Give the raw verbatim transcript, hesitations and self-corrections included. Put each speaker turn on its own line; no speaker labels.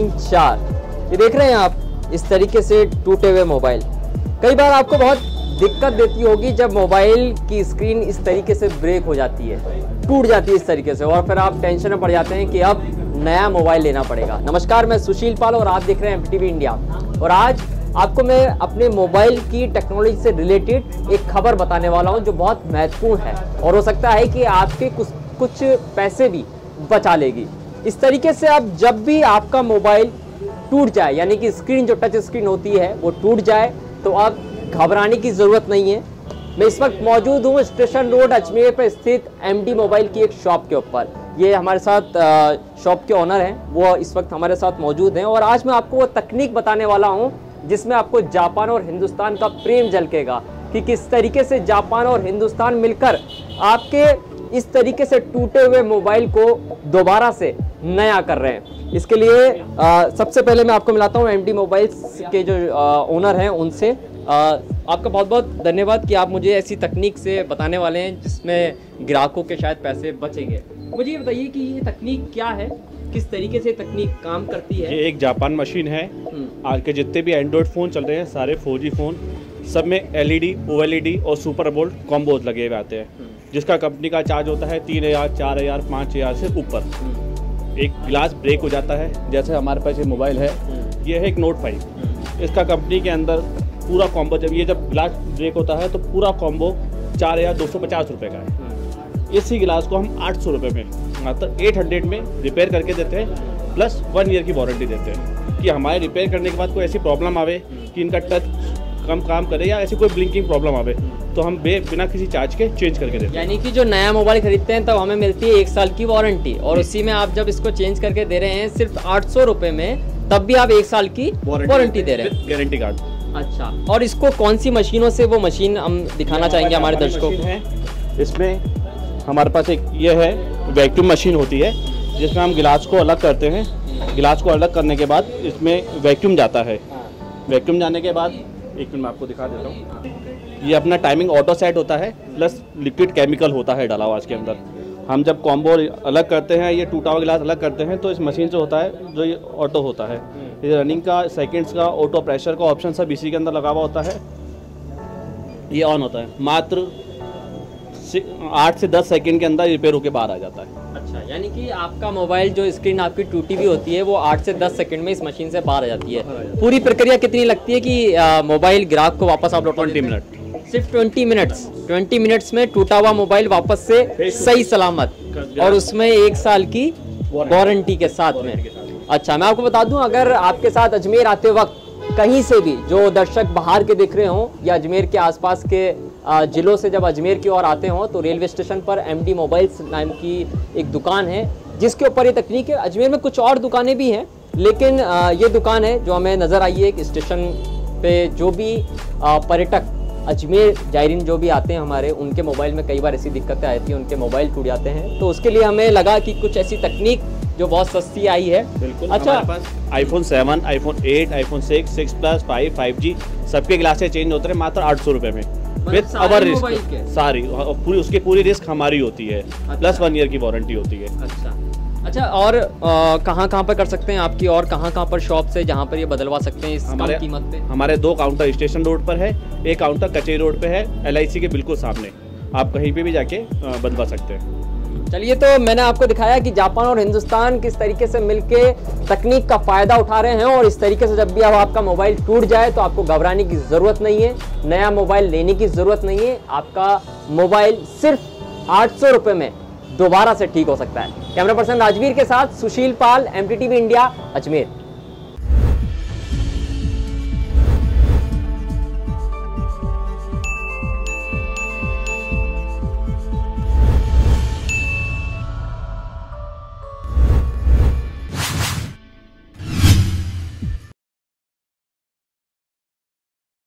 तीन चार, ये देख रहे हैं आप इस तरीके से टूटे हुए मोबाइल। कई बार आपको बहुत दिक्कत देती होगी जब मोबाइल की स्क्रीन इस तरीके से ब्रेक हो जाती है, टूट जाती है इस तरीके से, और फिर आप टेंशन में पड़ जाते हैं कि अब नया मोबाइल लेना पड़ेगा। नमस्कार, मैं सुशील पाल और आप देख रहे हैं एमटीवी इंडिया। और आज आपको मैं अपने मोबाइल की टेक्नोलॉजी से रिलेटेड एक खबर बताने वाला हूं जो बहुत महत्वपूर्ण है और हो सकता है कि आपके कुछ कुछ पैसे भी बचा लेगी। इस तरीके से अब जब भी आपका मोबाइल टूट जाए, यानी कि स्क्रीन जो टच स्क्रीन होती है वो टूट जाए, तो अब घबराने की ज़रूरत नहीं है। मैं इस वक्त मौजूद हूँ स्टेशन रोड अजमेर पर स्थित एमडी मोबाइल की एक शॉप के ऊपर। ये हमारे साथ शॉप के ओनर हैं, वो इस वक्त हमारे साथ मौजूद हैं और आज मैं आपको वो तकनीक बताने वाला हूँ जिसमें आपको जापान और हिंदुस्तान का प्रेम झलकेगा कि किस तरीके से जापान और हिंदुस्तान मिलकर आपके इस तरीके से टूटे हुए मोबाइल को दोबारा से नया कर रहे हैं। इसके लिए आ, सबसे पहले मैं आपको मिलाता हूँ एमडी मोबाइल्स के जो ओनर हैं उनसे। आ, आपका बहुत बहुत धन्यवाद कि आप मुझे ऐसी तकनीक से बताने वाले हैं जिसमें ग्राहकों के शायद पैसे बचेंगे। मुझे ये बताइए कि ये तकनीक क्या है, किस तरीके से तकनीक काम करती है?
ये एक जापान मशीन है। आज के जितने भी एंड्रॉयड फ़ोन चल रहे हैं सारे फोर जी फ़ोन, सब में एलईडी, ओएलईडी और सुपर बोल्ट कॉम्बोज लगे हुए आते हैं, जिसका कंपनी का चार्ज होता है तीन हज़ार चार हज़ार पाँच हज़ार से ऊपर। एक गिलास ब्रेक हो जाता है, जैसे हमारे पास ये मोबाइल है, ये है एक नोट फाइव। इसका कंपनी के अंदर पूरा कॉम्बो, जब ये जब गिलास ब्रेक होता है तो पूरा कॉम्बो चार हज़ार दो सौ पचास रुपये का है। इसी गिलास को हम आठ सौ रुपये में मतलब एट हंड्रेड में रिपेयर करके देते हैं, प्लस वन ईयर की वारंटी देते हैं कि हमारे रिपेयर करने के बाद कोई ऐसी प्रॉब्लम आवे कि इनका टच कम काम करे या ऐसी कोई ब्लिंकिंग प्रॉब्लम आवे तो हम बे बिना किसी चार्ज के चेंज करके देते हैं।
यानी कि जो नया मोबाइल खरीदते हैं तब हमें मिलती है एक साल की वारंटी, और उसी में आप जब इसको चेंज करके दे रहे हैं सिर्फ आठ सौ रुपये में, तब भी आप एक साल की वारंटी दे रहे हैं,
गारंटी कार्ड।
अच्छा, और इसको कौन सी मशीनों से वो मशीन हम दिखाना चाहेंगे हमारे दर्शकों को?
इसमें हमारे पास एक ये है वैक्यूम मशीन होती है, जिसमें हम गिलास को अलग करते हैं। गिलास को अलग करने के बाद इसमें वैक्यूम जाता है। वैक्यूम जाने के बाद एक मिनट मैं आपको दिखा देता हूँ। ये अपना टाइमिंग ऑटो सेट होता है, प्लस लिक्विड केमिकल होता है डाला हुआ इसके अंदर। हम जब कॉम्बो अलग करते हैं, ये टूटा हुआ गिलास अलग करते हैं, तो इस मशीन से होता है जो ये ऑटो होता है। ये रनिंग का, सेकंड्स का, ऑटो प्रेशर का ऑप्शन सब इसी के अंदर लगा हुआ होता है। ये ऑन होता है, मात्र आठ से दस सेकंड के अंदर रिपेयर होकर बाहर आ जाता है।
अच्छा, यानी कि आपका मोबाइल जो स्क्रीन आपकी टूटी हुई होती है वो आठ से दस सेकंड में इस मशीन से बाहर आ जाती है। पूरी प्रक्रिया कितनी लगती है कि आ, मोबाइल ग्राहक को वापस आप लौटा?
ट्वेंटी मिनट
सिर्फ ट्वेंटी मिनट्स ट्वेंटी मिनट्स में टूटा हुआ मोबाइल वापस से सही सलामत, और उसमें एक साल की वारंटी के साथ में। अच्छा, मैं आपको बता दूं, अगर आपके साथ अजमेर आते वक्त कहीं से भी जो दर्शक बाहर के देख रहे हों या अजमेर के आसपास के ज़िलों से जब अजमेर की ओर आते हों, तो रेलवे स्टेशन पर एमडी मोबाइल्स नाम की एक दुकान है जिसके ऊपर ये तकनीक है। अजमेर में कुछ और दुकानें भी हैं, लेकिन ये दुकान है जो हमें नज़र आई है कि स्टेशन पे जो भी पर्यटक अजमेर जायरीन जो भी आते हैं हमारे, उनके मोबाइल में कई बार ऐसी दिक्कतें आती हैं, उनके मोबाइल टूट जाते हैं, तो उसके लिए हमें लगा कि कुछ ऐसी तकनीक जो बहुत सस्ती आई है।
बिल्कुल।
अच्छा,
हमारे पास iPhone seven, iPhone eight, iPhone six, six plus, five, five G सबके ग्लासेस चेंज होते हैं मात्र आठ सौ रुपये में, विद अवर रिस्क सारी, पूरी उसकी पूरी रिस्क हमारी होती है। अच्छा। प्लस वन ईयर की वारंटी होती है।
अच्छा अच्छा, और कहाँ कहाँ पर कर सकते हैं आपकी, और कहाँ कहाँ पर शॉप से जहाँ पर ये बदलवा सकते हैं इस कम कीमत पे?
हमारे दो काउंटर स्टेशन रोड पर है, एक काउंटर कचेरी रोड पे है, एलआईसी के बिल्कुल सामने। आप कहीं पे भी जाके बदलवा सकते हैं।
चलिए, तो मैंने आपको दिखाया कि जापान और हिंदुस्तान किस तरीके से मिलके तकनीक का फ़ायदा उठा रहे हैं, और इस तरीके से जब भी अब आपका मोबाइल टूट जाए तो आपको घबराने की ज़रूरत नहीं है, नया मोबाइल लेने की ज़रूरत नहीं है। आपका मोबाइल सिर्फ आठ सौ रुपये में दोबारा से ठीक हो सकता है। कैमरा पर्सन राजवीर के साथ सुशील पाल, एमटीटीवी इंडिया, अजमेर।